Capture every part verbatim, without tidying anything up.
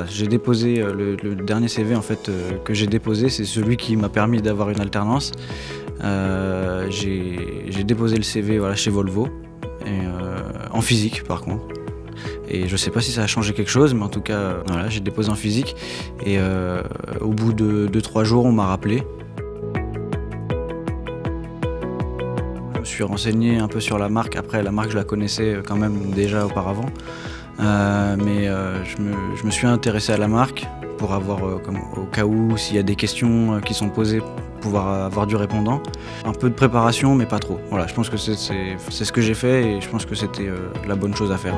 voilà, j'ai déposé euh, le, le dernier C V en fait euh, que j'ai déposé, c'est celui qui m'a permis d'avoir une alternance. Euh, j'ai déposé le C V voilà, chez Volvo, et, euh, en physique par contre. Et je sais pas si ça a changé quelque chose, mais en tout cas, euh, voilà, j'ai déposé en physique. Et euh, au bout de deux trois jours, on m'a rappelé. Je me suis renseigné un peu sur la marque. Après, la marque, je la connaissais quand même déjà auparavant. Euh, mais euh, je, me, je me suis intéressé à la marque pour avoir, euh, comme, au cas où, s'il y a des questions euh, qui sont posées, pouvoir avoir du répondant. Un peu de préparation, mais pas trop. Voilà, je pense que c'est ce que j'ai fait et je pense que c'était euh, la bonne chose à faire.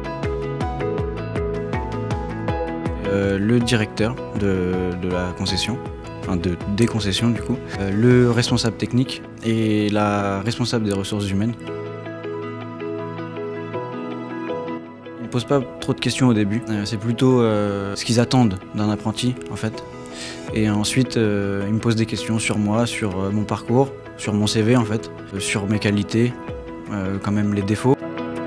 Euh, le directeur de, de la concession, enfin de, des concessions du coup, euh, le responsable technique et la responsable des ressources humaines. Ils ne posent pas trop de questions au début, euh, c'est plutôt euh, ce qu'ils attendent d'un apprenti en fait. Et ensuite euh, ils me posent des questions sur moi, sur euh, mon parcours, sur mon C V en fait, euh, sur mes qualités, euh, quand même les défauts.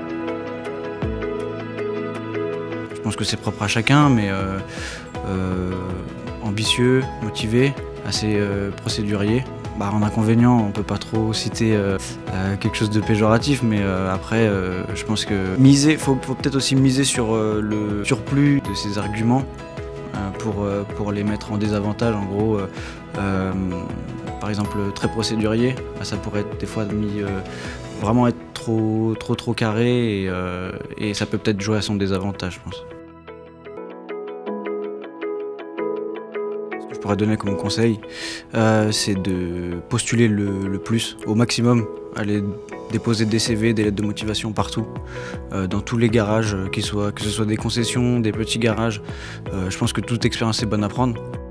Je pense que c'est propre à chacun, mais euh, euh, ambitieux, motivé, assez euh, procédurier. Bah, en inconvénient, on peut pas trop citer euh, euh, quelque chose de péjoratif, mais euh, après, euh, je pense que miser, faut, faut peut-être aussi miser sur euh, le surplus de ces arguments euh, pour, euh, pour les mettre en désavantage. En gros, euh, euh, par exemple, très procédurier, bah, ça pourrait être des fois mis, euh, vraiment être trop, trop, trop carré et, euh, et ça peut peut-être jouer à son désavantage, je pense. Je pourrais donner comme conseil, euh, c'est de postuler le, le plus, au maximum, aller déposer des C V, des lettres de motivation partout, euh, dans tous les garages, qu'ils soient, que ce soit des concessions, des petits garages. Euh, je pense que toute expérience est bonne à prendre.